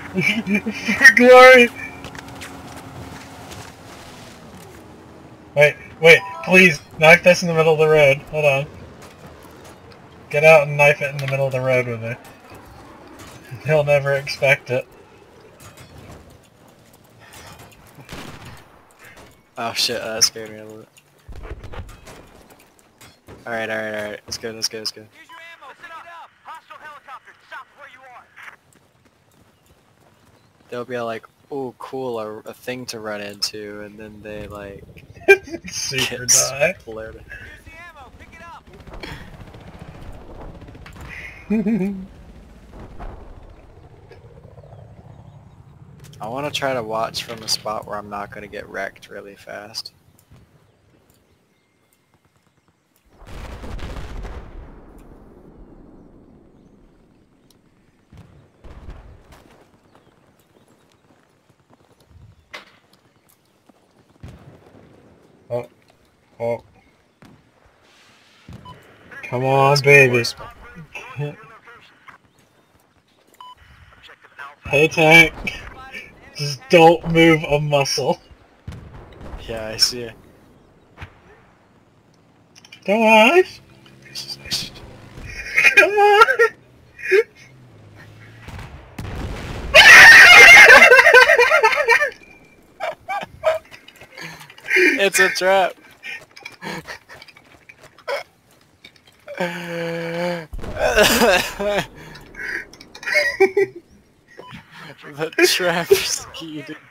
For glory! Wait, please, knife this in the middle of the road. Hold on. Get out and knife it in the middle of the road with me. He'll never expect it. Oh shit, that scared me a little bit. Alright. Let's go. Here's your ammo. Listen up. Hostile helicopter south of where you are. They'll be like, oh cool, a thing to run into, and then they like Super get die. exploded. Here's the ammo. Pick it up. I want to try to watch from a spot where I'm not going to get wrecked really fast. Oh. Come on, baby. Hey, tank. Just don't move a muscle. Yeah, I see it. Come on. Come on. It's a trap. The trap skied.